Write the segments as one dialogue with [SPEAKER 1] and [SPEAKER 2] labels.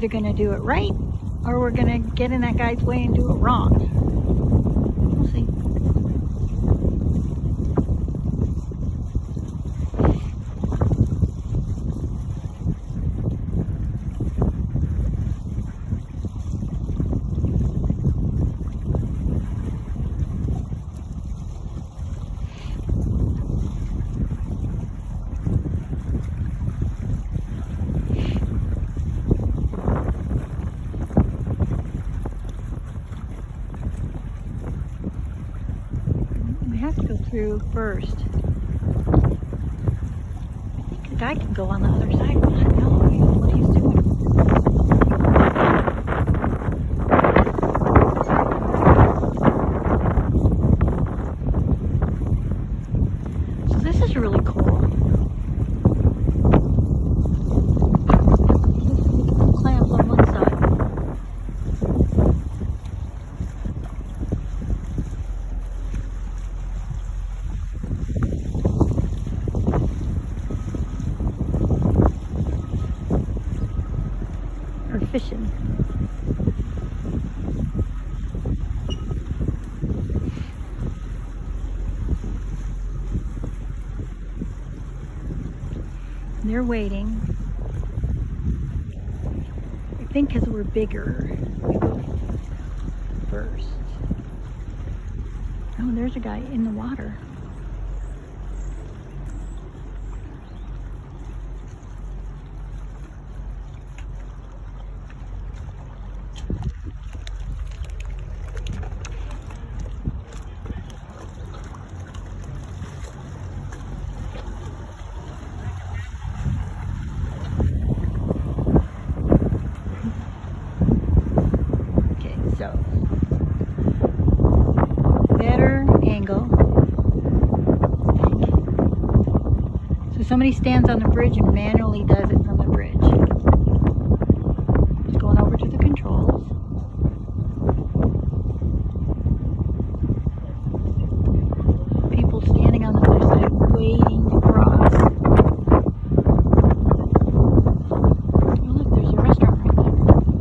[SPEAKER 1] either going to do it right or we're going to get in that guy's way and do it wrong. We'll see. Have to go through first. I think the guy can go on the other side. I don't know what he's doing. So this is really cool. Clams on one side. Fishing. They're waiting. I think because we're bigger, we go first. Oh, there's a guy in the water. So, better angle. So somebody stands on the bridge and manually does it from the bridge. Just going over to the controls. People standing on the other side waiting to cross. Oh look, there's a restaurant right there.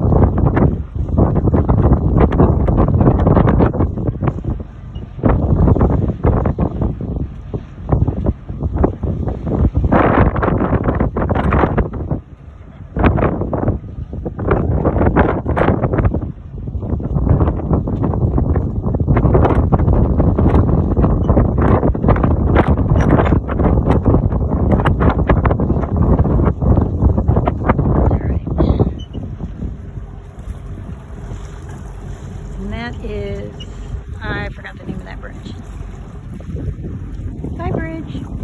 [SPEAKER 1] And that is, I forgot the name of that bridge. Bye, bridge.